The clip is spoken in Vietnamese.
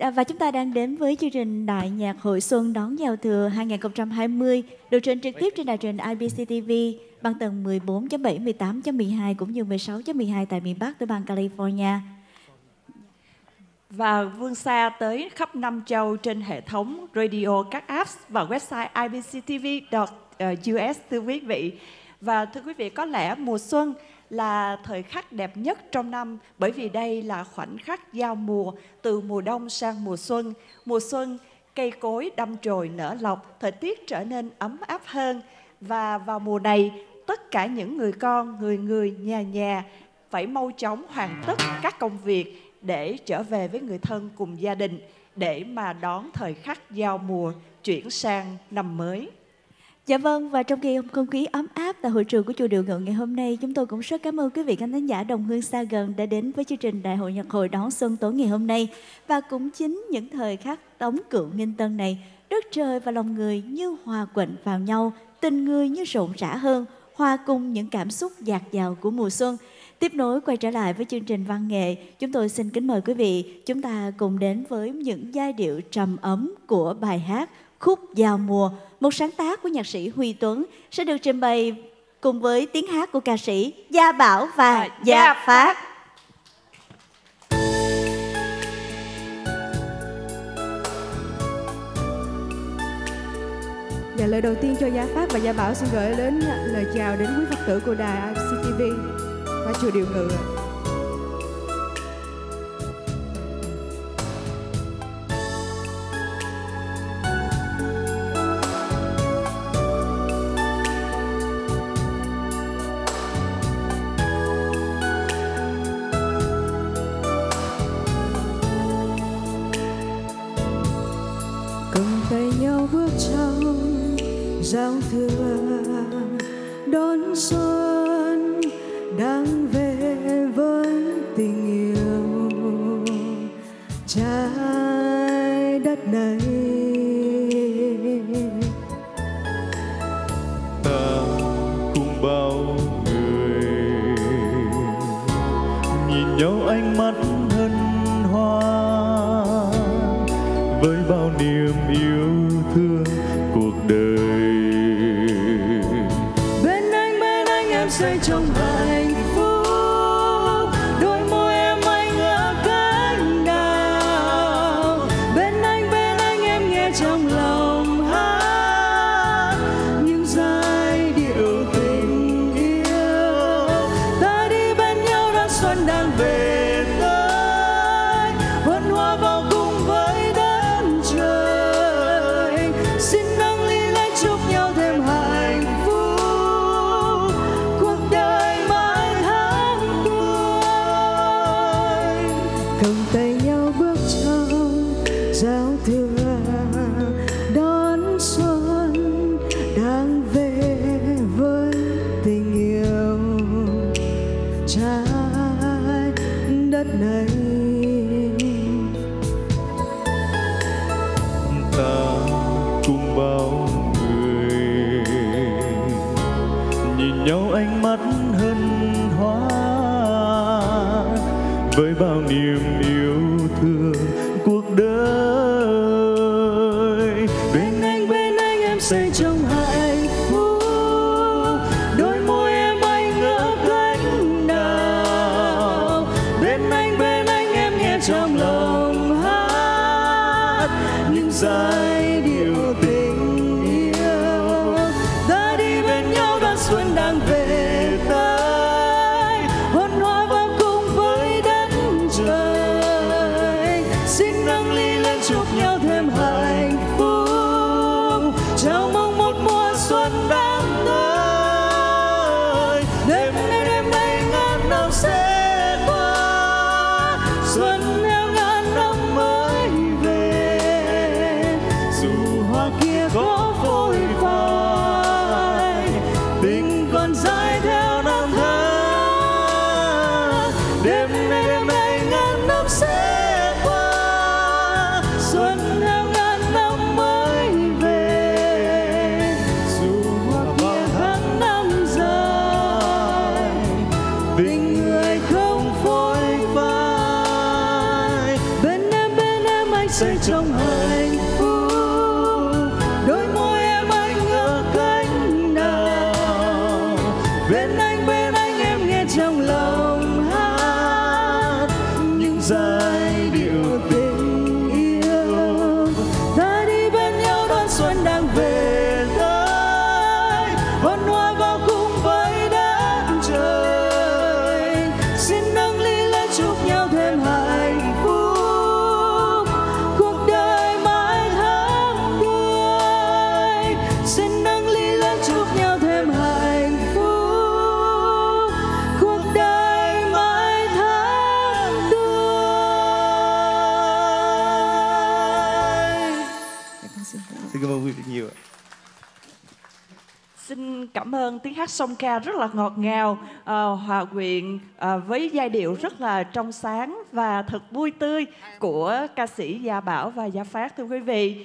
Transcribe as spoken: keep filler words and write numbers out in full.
Và chúng ta đang đến với chương trình Đại nhạc hội xuân đón giao thừa hai nghìn không trăm hai mươi được truyền trực tiếp trên đài truyền i bê xê ti vi băng tần mười bốn chấm bảy, mười tám chấm mười hai cũng như mười sáu chấm mười hai tại miền Bắc tới bang California. Và vươn xa tới khắp năm châu trên hệ thống radio, các apps và website i bê xê ti vi chấm u ét thưa quý vị. Và thưa quý vị, có lẽ mùa xuân là thời khắc đẹp nhất trong năm, bởi vì đây là khoảnh khắc giao mùa từ mùa đông sang mùa xuân. Mùa xuân, cây cối đâm chồi nở lộc, thời tiết trở nên ấm áp hơn. Và vào mùa này, tất cả những người con, người người, nhà nhà phải mau chóng hoàn tất các công việc để trở về với người thân cùng gia đình, để mà đón thời khắc giao mùa chuyển sang năm mới. Dạ vâng, và trong khi không khí ấm áp tại hội trường của chùa Điều Ngự ngày hôm nay, chúng tôi cũng rất cảm ơn quý vị khán thính giả đồng hương xa gần đã đến với chương trình Đại hội nhạc hội đón xuân tối ngày hôm nay. Và cũng chính những thời khắc tống cựu nghinh tân này, đất trời và lòng người như hòa quyện vào nhau, tình người như rộn rã hơn, hòa cùng những cảm xúc dạt dào của mùa xuân. Tiếp nối quay trở lại với chương trình văn nghệ, chúng tôi xin kính mời quý vị chúng ta cùng đến với những giai điệu trầm ấm của bài hát Khúc Giao Mùa, một sáng tác của nhạc sĩ Huy Tuấn sẽ được trình bày cùng với tiếng hát của ca sĩ Gia Bảo và à, Gia, Gia Phát. Dạ, lời đầu tiên cho Gia Phát và Gia Bảo xin gửi đến lời chào đến quý Phật tử của đài i bê xê ti vi và chùa Điều Ngự. Cầm tay nhau bước trong giao thừa đón xuân đang về với tình yêu trái đất này. Ta cùng bao người nhìn nhau ánh mắt hân hoan với bao niềm yêu thương cuộc đời. Bên anh bên anh em say trong hạnh phúc, đôi môi em anh ngỡ cánh đào. Bên anh bên anh em nghe trong lòng hát những giai điệu tình yêu. Ta đi bên nhau đón xuân đang về tới, huân hoa vào cùng với đất trời. Xin nâng ly lên chúc nhau thêm hạnh phúc, cuộc đời mãi tháng tuổi. Cầm tay nhau bước trong giao thừa đón xuân đang về với tình yêu trái đất này. Ta cùng bao người nhìn nhau ánh mắt hân hoan với bao niềm yêu thương cuộc đời. Bên anh bên anh em say trong hạnh phúc, đôi môi em anh ngỡ cánh đào. Bên anh bên anh em nghe trong lòng hát những giai điệu tình yêu. Ta đi bên nhau đón xuân đang về tới, huân hoa vào cùng với đất trời. Xin nâng ly lên chúc nhau thêm hạnh phúc, chào mong một mùa xuân đang tới. Đêm nay đêm nay ngàn năm sẽ qua, xuân theo ngàn năm mới về. xin nâng ly lên chúc nhau thêm hạnh phúc, cuộc đời mãi thắm tươi. Xin cảm ơn quý vị nhiều ạ. Xin cảm ơn tiếng hát song ca rất là ngọt ngào, uh, hòa quyện uh, với giai điệu rất là trong sáng và thật vui tươi của ca sĩ Gia Bảo và Gia Phát, thưa quý vị.